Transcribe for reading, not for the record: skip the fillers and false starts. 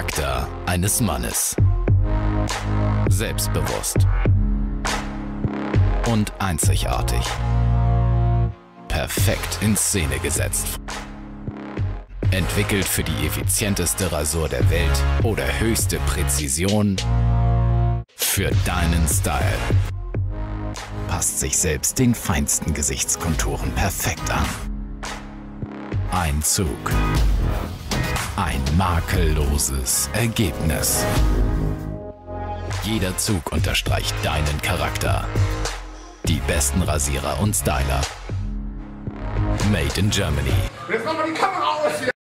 Charakter eines Mannes. Selbstbewusst und einzigartig. Perfekt in Szene gesetzt. Entwickelt für die effizienteste Rasur der Welt oder höchste Präzision für deinen Style. Passt sich selbst den feinsten Gesichtskonturen perfekt an. Ein Zug. Ein makelloses Ergebnis. Jeder Zug unterstreicht deinen Charakter. Die besten Rasierer und Styler. Made in Germany. Jetzt mach mal die Kamera aus hier!